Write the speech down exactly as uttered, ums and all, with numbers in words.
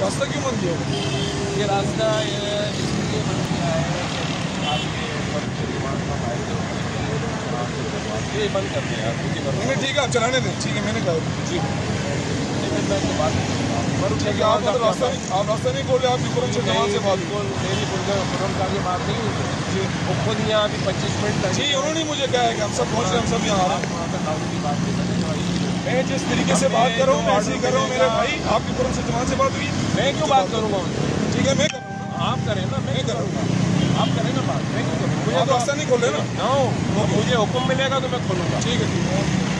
रास्ता क्यों बंद किया? ये रास्ता इसलिए बंद किया है कि आपके ये बंद कर दिया। नहीं ठीक है, आप चलाने दें। ठीक है, मैंने कहा जी ठीक है। आप रास्ता नहीं आप रास्ता नहीं खोले, आपकी पुरम से जमात से बात बिल्कुल मेरी पुरम का ये बात नहीं हुई जी। वो खुद यहाँ अभी पच्चीस मिनट जी उन्होंने मुझे कहा है कि हम सब पहुँच रहे हैं, हम सब यहाँ आ रहे हैं। की बात नहीं करने। मैं जिस तरीके से बात कर रहा हूँ मैं ऐसे ही कर रहा हूँ मेरे भाई। आपकी पुरम से जमात से बात हुई, मैं क्यों बात करूँगा? ठीक है मैं कर रहा हूँ। आप करें ना, मैं करूँगा। आप करें ना बात, मैं क्यों करूँगा? आप रास्ता नहीं खोले ना। नो, मुझे हुक्म मिलेगा तो मैं खोलूँगा। ठीक है ठीक है।